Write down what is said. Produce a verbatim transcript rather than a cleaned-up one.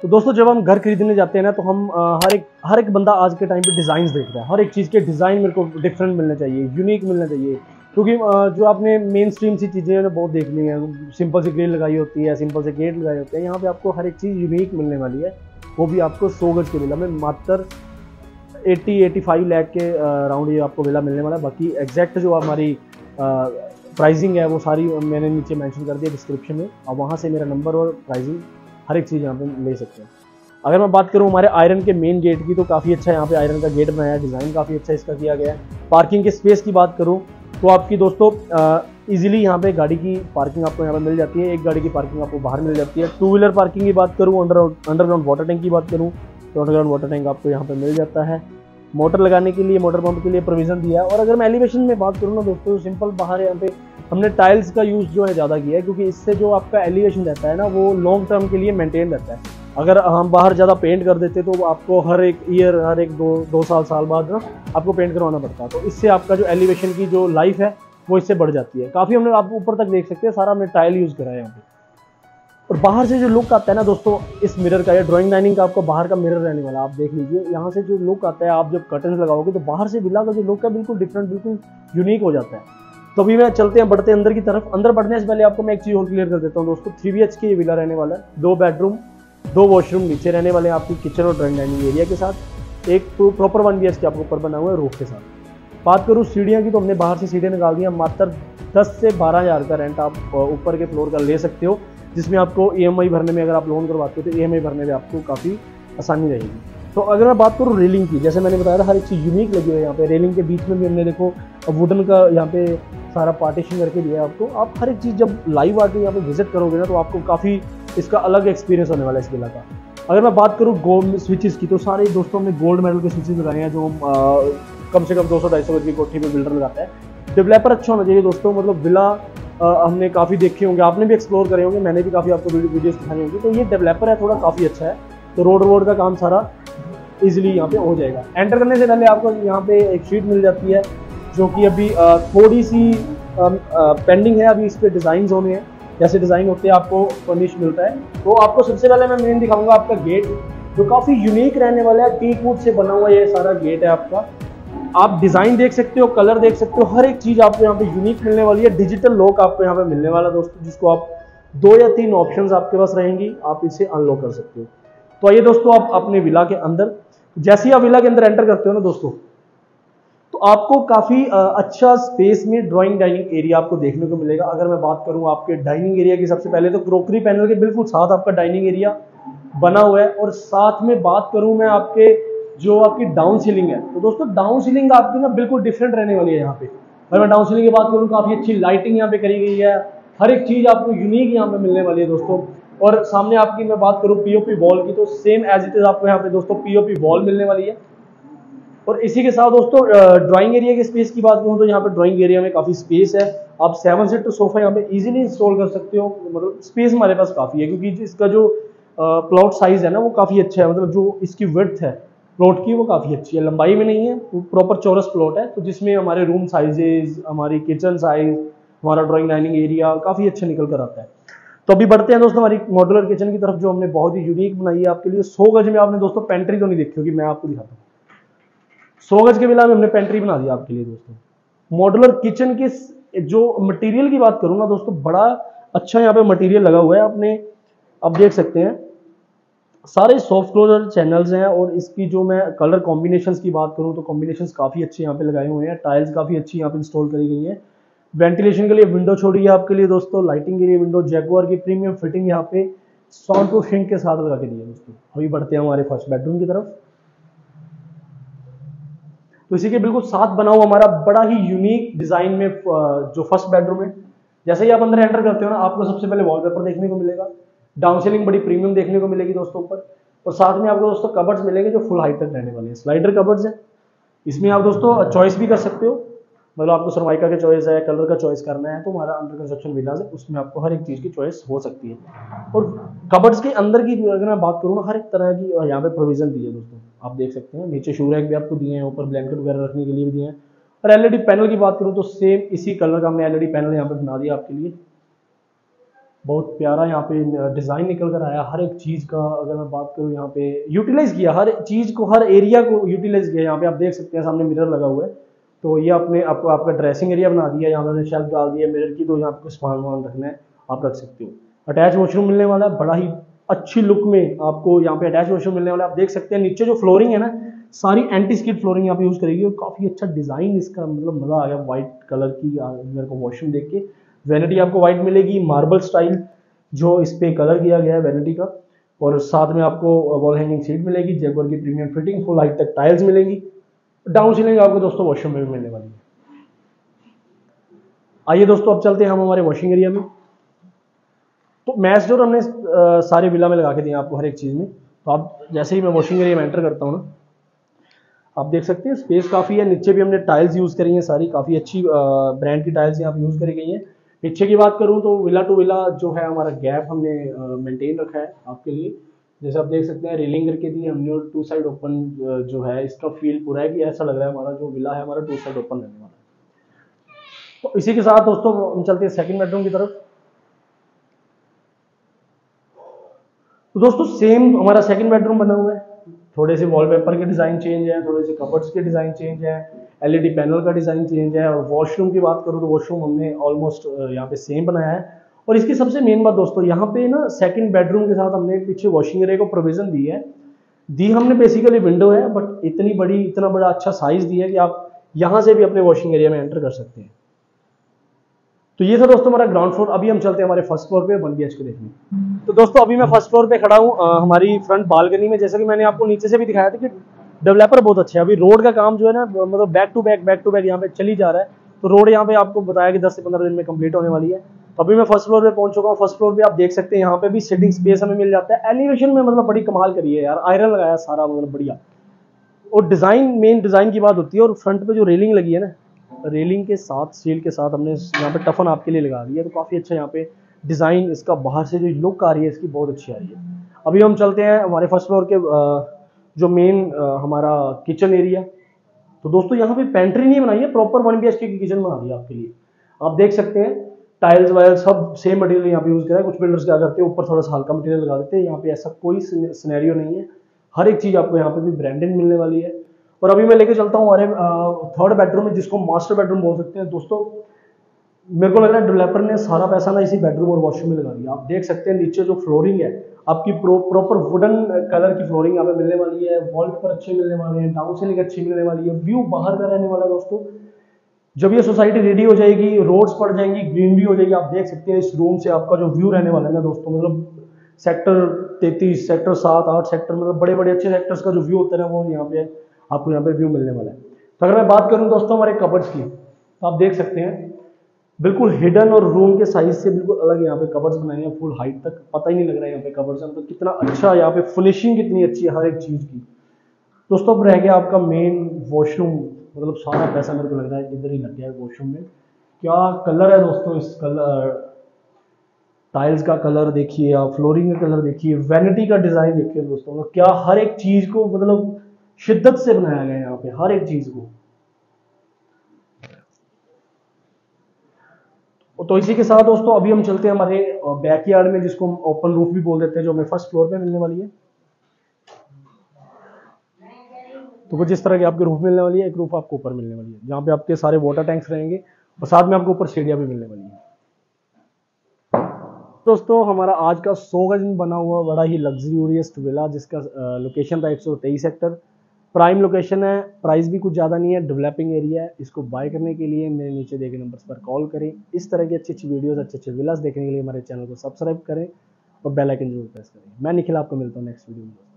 तो दोस्तों जब हम घर खरीदने जाते हैं ना, तो हम आ, हर एक हर एक बंदा आज के टाइम पे डिज़ाइन देख रहा है। हर एक चीज़ के डिज़ाइन मेरे को डिफरेंट मिलना चाहिए, यूनिक मिलना चाहिए। क्योंकि आ, जो आपने मेन स्ट्रीम सी चीज़ें हैं बहुत देख ली हैं, सिंपल सी ग्रिल लगाई होती है, सिंपल से गेट लगाए होते हैं। यहाँ पे आपको हर एक चीज़ यूनिक मिलने वाली है, वो भी आपको सौ गज के विला में मात्र अस्सी पचासी लाख के राउंड ये आपको विला मिलने वाला है। बाकी एग्जैक्ट जो हमारी प्राइसिंग है वो सारी मैंने नीचे मेंशन कर दिया डिस्क्रिप्शन में, और वहाँ से मेरा नंबर और प्राइसिंग हर एक चीज़ यहाँ पे ले सकते हैं। अगर मैं बात करूँ हमारे आयरन के मेन गेट की, तो काफ़ी अच्छा यहाँ पे आयरन का गेट बनाया है, डिज़ाइन काफ़ी अच्छा इसका किया गया है। पार्किंग के स्पेस की बात करूँ तो आपकी दोस्तों इजीली यहाँ पे गाड़ी की पार्किंग आपको यहाँ पे मिल जाती है। एक गाड़ी की पार्किंग आपको बाहर मिल जाती है। टू व्हीलर पार्किंग की बात करूँ, अंडर अंडरग्राउंड वाटर टैंक की बात करूँ तो अंडरग्राउंड वाटर टैंक आपको यहाँ पे मिल जाता है। मोटर लगाने के लिए, मोटर पंप के लिए प्रोविज़न दिया है। और अगर मैं एलिवेशन में बात करूँ ना दोस्तों, सिंपल बाहर यहाँ पे हमने टाइल्स का यूज़ जो है ज़्यादा किया है, क्योंकि इससे जो आपका एलिवेशन रहता है ना वो लॉन्ग टर्म के लिए मेंटेन रहता है। अगर हम बाहर ज़्यादा पेंट कर देते तो आपको हर एक ईयर, हर एक दो दो साल साल बाद ना आपको पेंट करवाना पड़ता है। तो इससे आपका जो एलिवेशन की जो लाइफ है वो इससे बढ़ जाती है काफ़ी। हमने आप ऊपर तक देख सकते हैं, सारा हमने टाइल यूज़ करा है यहाँ पे। और बाहर से जो लुक आता है ना दोस्तों इस मिरर का, या ड्राइंग डाइनिंग का आपको बाहर का मिरर रहने वाला, आप देख लीजिए यहाँ से जो लुक आता है। आप जब कर्टन लगाओगे तो बाहर से विला का जो लुक है बिल्कुल डिफरेंट, बिल्कुल यूनिक हो जाता है। तो अभी मैं चलते हैं, बढ़ते हैं अंदर की तरफ। अंदर बढ़ने से पहले आपको मैं एक चीज़ और क्लियर कर देता हूँ दोस्तों, थ्री बी एच के ये विला रहने वाला है। दो बेडरूम, दो वॉशरूम नीचे रहने वाले हैं आपकी किचन और ड्राइंग डाइनिंग एरिया के साथ। एक तो प्रॉपर वन बी एच के आपको ऊपर बना हुआ है रूफ के साथ। बात करूँ सीढ़ियाँ की, तो हमने बाहर से सीढ़ियाँ निकाल दी हैं। मात्र दस से बारह हज़ार का रेंट आप ऊपर के फ्लोर का ले सकते हो, जिसमें आपको ई एम आई भरने में, अगर आप लोन करवाते हो तो ई एम आई भरने में आपको काफ़ी आसानी रहेगी। तो अगर मैं बात करूँ रेलिंग की, जैसे मैंने बताया था हर एक चीज़ यूनिक लगी हुई है यहाँ पे। रेलिंग के बीच में भी हमने देखो वुडन का यहाँ पे सारा पार्टीशन करके दिया है आपको। आप हर एक चीज़ जब लाइव आके यहाँ पे विजिट करोगे ना तो आपको काफ़ी इसका अलग एक्सपीरियंस होने वाला है इस विला का। अगर मैं बात करूँ गोल्ड स्विचेस की, तो सारे दोस्तों हमने गोल्ड मेडल के स्विचेस लगाए हैं, जो कम से कम दो सौ ढाई सौ गज की कोठी पे बिल्डर लगाता है। डेवलपर अच्छा होना चाहिए दोस्तों, मतलब विला हमने काफ़ी देखे होंगे, आपने भी एक्सप्लोर करे होंगे, मैंने भी काफ़ी आपको वीडियोस दिखाई होंगी। तो ये डेवलपर है, थोड़ा काफ़ी अच्छा है। तो रोड रोड का काम सारा इजीली यहाँ पे हो जाएगा। एंटर करने से पहले आपको यहाँ पे एक शीट मिल जाती है, जो कि अभी थोड़ी सी पेंडिंग है, अभी इस पर डिज़ाइन होने हैं। जैसे डिज़ाइन होते हैं आपको फर्निश मिलता है। तो आपको सबसे पहले मैं मेन दिखाऊंगा आपका गेट, जो काफ़ी यूनिक रहने वाला है। टीक वुड से बना हुआ ये सारा गेट है आपका। आप डिज़ाइन देख सकते हो, कलर देख सकते हो, हर एक चीज़ आपको यहाँ पे यूनिक मिलने वाली है। डिजिटल लॉक आपको यहाँ पे मिलने वाला है दोस्तों, जिसको आप दो या तीन ऑप्शंस आपके पास रहेंगी, आप इसे अनलॉक कर सकते हो। तो आइए दोस्तों, आप अपने विला के अंदर, जैसे ही आप विला के अंदर एंटर करते हो ना दोस्तों, तो आपको काफ़ी अच्छा स्पेस में ड्राइंग डाइनिंग एरिया आपको देखने को मिलेगा। अगर मैं बात करूँ आपके डाइनिंग एरिया की, सबसे पहले तो क्रोकरी पैनल के बिल्कुल साथ आपका डाइनिंग एरिया बना हुआ है। और साथ में बात करूँ मैं आपके जो आपकी डाउन सीलिंग है, तो दोस्तों डाउन सीलिंग आपकी ना बिल्कुल डिफरेंट रहने वाली है यहाँ पे। अगर मैं डाउन सीलिंग की बात करूँ, काफ़ी अच्छी लाइटिंग यहाँ पे करी गई है। हर एक चीज़ आपको यूनिक यहाँ पे मिलने वाली है दोस्तों। और सामने आपकी मैं बात करूँ पीओपी वॉल की, तो सेम एज इट इज आपको यहाँ पे दोस्तों पीओपी वॉल मिलने वाली है। और इसी के साथ दोस्तों ड्राइंग एरिया के स्पेस की बात करूँ तो यहाँ पे ड्राइंग एरिया में काफ़ी स्पेस है। आप सेवन सीटर सोफा यहाँ पे इजीली इंस्टॉल कर सकते हो। मतलब स्पेस हमारे पास काफ़ी है, क्योंकि इसका जो प्लॉट साइज है ना वो काफ़ी अच्छा है। मतलब जो इसकी विड्थ है प्लॉट की वो काफ़ी अच्छी है, लंबाई में नहीं है, प्रॉपर चौरस प्लॉट है। तो जिसमें हमारे रूम साइजेज, हमारी किचन साइज, हमारा ड्राइंग डाइनिंग एरिया काफ़ी अच्छा निकल कर आता है। तो अभी बढ़ते हैं दोस्तों हमारी मॉड्यूलर किचन की तरफ, जो हमने बहुत ही यूनिक बनाई है आपके लिए। सौ गज में आपने दोस्तों पेंट्री तो नहीं देखी होगी, मैं आपको दिखाता हूँ। सौ गज के विला में हमने पेंट्री बना दिया आपके लिए दोस्तों। मॉड्यूलर किचन के जो मटेरियल की बात करूँ ना दोस्तों, बड़ा अच्छा यहाँ पे मटेरियल लगा हुआ है। आपने आप देख सकते हैं सारे सॉफ्ट क्लोजर चैनल्स हैं। और इसकी जो मैं कलर कॉम्बिनेशंस की बात करूँ तो कॉम्बिनेशंस काफ़ी अच्छे यहाँ पे लगाए हुए हैं। टाइल्स काफ़ी अच्छी यहाँ पे इंस्टॉल करी गई है। वेंटिलेशन के लिए विंडो छोड़ी है आपके लिए दोस्तों। लाइटिंग के लिए विंडो, जैगुआर की प्रीमियम फिटिंग यहाँ पे साउंड प्रूफ सिंक के साथ लगा के दी है दोस्तों। अभी बढ़ते हैं हमारे फर्स्ट बेडरूम की तरफ। तो इसी के बिल्कुल साथ बना हुआ हमारा बड़ा ही यूनिक डिजाइन में जो फर्स्ट बेडरूम है। जैसे ही आप अंदर एंटर करते हो ना, आपको सबसे पहले वॉलपेपर देखने को मिलेगा। डाउन सीलिंग बड़ी प्रीमियम देखने को मिलेगी दोस्तों ऊपर। और साथ में आपको दोस्तों कबर्ड्स मिलेंगे जो फुल हाइट तक रहने वाले हैं। स्लाइडर कबर्ड्स हैं, इसमें आप दोस्तों चॉइस भी कर सकते हो। मतलब आपको सरमाइका का चॉइस है, कलर का चॉइस करना है, तो हमारा अंडर कंस्ट्रक्शन विलाज है, उसमें आपको हर एक चीज़ की चॉइस हो सकती है। और कबर्ड्स के अंदर की अगर मैं बात करूँ ना, हर एक तरह की यहाँ पे प्रोविजन दी है दोस्तों। आप देख सकते हैं नीचे शू रैक भी आपको दिए हैं, ऊपर ब्लैंकेट वगैरह रखने के लिए भी दिए हैं। और एलईडी पैनल की बात करूँ तो सेम इसी कलर का हमने एलईडी पैनल यहाँ पे बना दिया आपके लिए। बहुत प्यारा यहाँ पे डिज़ाइन निकल कर आया हर एक चीज़ का। अगर मैं बात करूँ यहाँ पे यूटिलाइज़ किया हर चीज़ को, हर एरिया को यूटिलाइज़ किया। यहाँ पे आप देख सकते हैं सामने मिरर लगा हुआ है, तो ये आपने आपको आपका ड्रेसिंग एरिया बना दिया। यहाँ पे मैंने शेल्फ डाल दिया मिरर की, तो यहाँ पे कुछ सामान वामान रखना है आप रख सकते हो। अटैच वॉशरूम मिलने वाला है, बड़ा ही अच्छी लुक में आपको यहाँ पे अटैच वॉशरूम मिलने वाला है। आप देख सकते हैं नीचे जो फ्लोरिंग है ना, सारी एंटी स्किड फ्लोरिंग यहाँ पे यूज़ करेगी, और काफ़ी अच्छा डिज़ाइन इसका, मतलब मज़ा आ गया व्हाइट कलर की मेरे को वॉशरूम देख के। वैनिटी आपको व्हाइट मिलेगी, मार्बल स्टाइल जो इस पे कलर किया गया है वैनिटी का, और साथ में आपको वॉल हैंगिंग सीट मिलेगी, जैगुआर की प्रीमियम फिटिंग, फुल हाइट तक टाइल्स मिलेंगी। डाउन सीलिंग आपको दोस्तों वॉशरूम में भी मिलने वाली है। आइए दोस्तों अब चलते हैं हम हमारे वॉशिंग एरिया में। तो मैच डोर हमने आ, सारे विला में लगा के दिए आपको हर एक चीज़ में। तो आप जैसे ही मैं वॉशिंग एरिया में एंटर करता हूँ ना, आप देख सकते हैं स्पेस काफ़ी है। नीचे भी हमने टाइल्स यूज़ करी हैं सारी, काफ़ी अच्छी ब्रांड की टाइल्स यहाँ पे यूज़ करी गई हैं। पीछे की बात करूँ तो विला टू विला जो है हमारा गैप हमने मेंटेन रखा है आपके लिए। जैसे आप देख सकते हैं रेलिंग करके दी हमने, और टू साइड ओपन जो है इसका फील पूरा है कि ऐसा लग रहा है हमारा जो विला है हमारा टू साइड ओपन रहने वाला है। तो इसी के साथ दोस्तों हम चलते हैं सेकंड बेडरूम की तरफ। तो दोस्तों सेम हमारा सेकंड बेडरूम बना हुआ है। थोड़े से वॉलपेपर के डिज़ाइन चेंज है, थोड़े से कबर्ड्स के डिज़ाइन चेंज है, एलईडी पैनल का डिज़ाइन चेंज है। और वॉशरूम की बात करूँ तो वॉशरूम हमने ऑलमोस्ट यहाँ पे सेम बनाया है। और इसकी सबसे मेन बात दोस्तों, यहाँ पे ना सेकंड बेडरूम के साथ हमने पीछे वॉशिंग एरिया को प्रोविजन दी है। दी हमने बेसिकली विंडो है, बट इतनी बड़ी इतना बड़ा अच्छा साइज दिया है कि आप यहाँ से भी अपने वॉशिंग एरिया में एंटर कर सकते हैं। तो ये था दोस्तों हमारा ग्राउंड फ्लोर। अभी हम चलते हैं हमारे फर्स्ट फ्लोर पे वन बी एच के देखने। तो दोस्तों अभी मैं फर्स्ट फ्लोर पे खड़ा हूँ हमारी फ्रंट बालकनी में। जैसा कि मैंने आपको नीचे से भी दिखाया था कि डेवलपर बहुत अच्छे है। अभी रोड का काम जो है ना, मतलब back to back back to back यहाँ पे चली जा रहा है। तो रोड यहाँ पे आपको बताया कि दस से पंद्रह दिन में कंप्लीट होने वाली है। तो अभी मैं फर्स्ट फ्लोर पे पहुंच चुका हूँ। फर्स्ट फ्लोर पे आप देख सकते हैं यहाँ पे भी सिटिंग स्पेस हमें मिल जाता है। एलिवेशन में मतलब बड़ी कमाल करी है यार, आयरन लगाया सारा, मतलब बढ़िया। और डिजाइन, मेन डिजाइन की बात होती है। और फ्रंट पे जो रेलिंग लगी है ना, रेलिंग के साथ स्टील के साथ हमने यहाँ पे टफन आपके लिए लगा दिया। तो काफ़ी अच्छा यहाँ पे डिज़ाइन, इसका बाहर से जो लुक आ रही है इसकी बहुत अच्छी आ रही है। अभी हम चलते हैं हमारे फर्स्ट फ्लोर के जो मेन हमारा किचन एरिया। तो दोस्तों यहाँ पे पेंट्री नहीं बनाई है, proper one B H K kitchen बना दिया आपके लिए। आप देख सकते हैं टाइल्स वाइल्स सब सेम मटेरियल यहाँ पे यूज़ करा है। कुछ बिल्डर्स क्या करते हैं ऊपर थोड़ा सा हल्का मटेरियल लगा देते हैं, यहाँ पे ऐसा कोई सिनेरियो नहीं है। हर एक चीज़ आपको यहाँ पे भी ब्रांडेड मिलने वाली है। और अभी मैं लेके चलता हूँ हमारे थर्ड बेडरूम में, जिसको मास्टर बेडरूम बोल सकते हैं। दोस्तों मेरे को लग रहा है डेवलपर ने सारा पैसा ना इसी बेडरूम और वॉशरूम में लगा दिया। आप देख सकते हैं नीचे जो फ्लोरिंग है आपकी प्रो, प्रॉपर वुडन कलर की फ्लोरिंग यहाँ पे मिलने वाली है। वॉलपेपर अच्छे मिलने वाले हैं, डाउन सीलिंग अच्छी मिलने वाली है। व्यू बाहर का रहने वाला है दोस्तों। जब ये सोसाइटी रेडी हो जाएगी, रोड्स पड़ जाएंगी, ग्रीनरी हो जाएगी, आप देख सकते हैं इस रूम से आपका जो व्यू रहने वाला है ना दोस्तों, मतलब सेक्टर तैंतीस, सेक्टर सात आठ सेक्टर, मतलब बड़े बड़े अच्छे सेक्टर्स का जो व्यू होता है वो यहाँ पे आपको यहाँ पे व्यू मिलने वाला है। तो अगर मैं बात करूँ दोस्तों हमारे कबर्ड्स की, तो आप देख सकते हैं बिल्कुल हिडन और रूम के साइज से बिल्कुल अलग यहाँ पे कबर्ड्स बनाए हैं फुल हाइट तक। पता ही नहीं लग रहा है यहाँ पे कबर्ड्स हैं, तो कितना अच्छा यहाँ पे फिनिशिंग कितनी अच्छी है हर एक चीज़ की। दोस्तों अब रह गया आपका मेन वॉशरूम, मतलब सारा पैसा मेरे को लग रहा है इधर ही लग गया है वॉशरूम में। क्या कलर है दोस्तों, इस कलर टाइल्स का कलर देखिए, आप फ्लोरिंग का कलर देखिए, वैनिटी का डिज़ाइन देखिए दोस्तों, मतलब क्या हर एक चीज़ को मतलब शिद्दत से बनाया गया है यहाँ पे हर एक चीज़ को। तो इसी के साथ दोस्तों अभी हम चलते हैं हमारे बैकयार्ड में, जिसको हम ओपन रूफ भी बोल देते हैं, जो हमें फर्स्ट फ्लोर पे मिलने वाली है। तो कुछ इस तरह की आपकी रूफ मिलने वाली है। एक रूफ आपको ऊपर मिलने वाली है जहाँ पे आपके सारे वाटर टैंक्स रहेंगे, और साथ में आपको ऊपर सीढ़ियाँ भी मिलने वाली है। दोस्तों हमारा आज का सौ गज में बना हुआ बड़ा ही लग्जरियस विला, जिसका लोकेशन था एक सौ तेईस सेक्टर, प्राइम लोकेशन है। प्राइस भी कुछ ज़्यादा नहीं है, डेवलपिंग एरिया है। इसको बाय करने के लिए मेरे नीचे दिए गए नंबर्स पर कॉल करें। इस तरह की अच्छी अच्छी वीडियोस, अच्छे अच्छे विलास देखने के लिए हमारे चैनल को सब्सक्राइब करें और बेल आइकन जरूर प्रेस करें। मैं निखिल आपको मिलता हूँ नेक्स्ट वीडियो में।